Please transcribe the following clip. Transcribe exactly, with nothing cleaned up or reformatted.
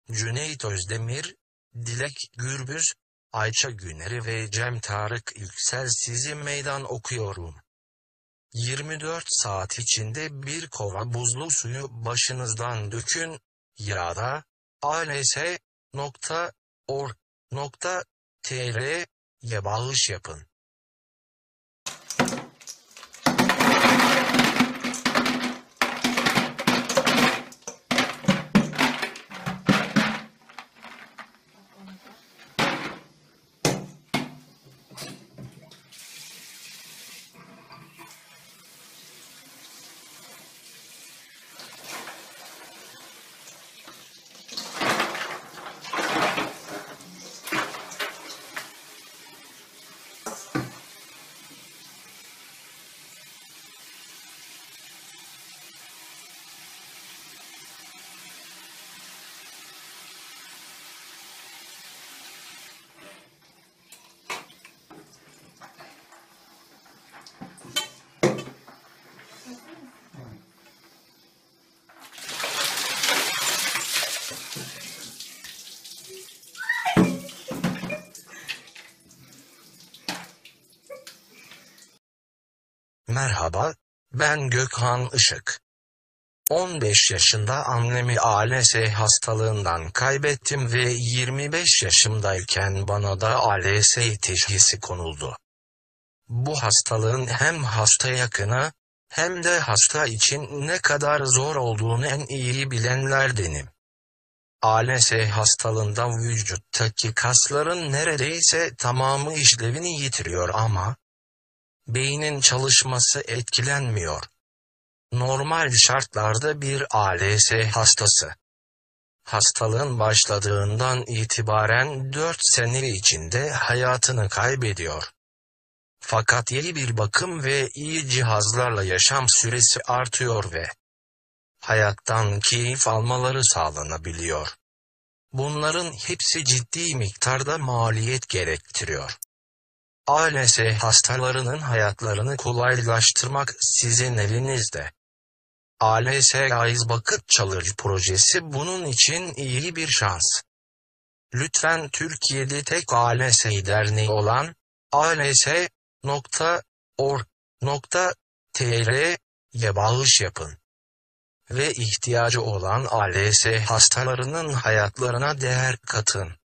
Cüneyt Özdemir, Dilek Gürbüz, Ayça Güneri ve Cem Tarık Yüksel sizi meydan okuyorum. yirmi dört saat içinde bir kova buzlu suyu başınızdan dökün, ya da als nokta org nokta tr'ye bağış yapın. Merhaba, ben Gökhan Işık. on beş yaşında annemi A L S hastalığından kaybettim ve yirmi beş yaşımdayken bana da A L S teşhisi konuldu. Bu hastalığın hem hasta yakını, hem de hasta için ne kadar zor olduğunu en iyi bilenlerdenim. A L S hastalığında vücuttaki kasların neredeyse tamamı işlevini yitiriyor ama beynin çalışması etkilenmiyor. Normal şartlarda bir A L S hastası, hastalığın başladığından itibaren dört sene içinde hayatını kaybediyor. Fakat iyi bir bakım ve iyi cihazlarla yaşam süresi artıyor ve hayattan keyif almaları sağlanabiliyor. Bunların hepsi ciddi miktarda maliyet gerektiriyor. A L S hastalarının hayatlarını kolaylaştırmak sizin elinizde. A L S Aiz Bakıt Çalıcı projesi bunun için iyi bir şans. Lütfen Türkiye'de tek A L S derneği olan als nokta org nokta tr'ye bağış yapın. Ve ihtiyacı olan A L S hastalarının hayatlarına değer katın.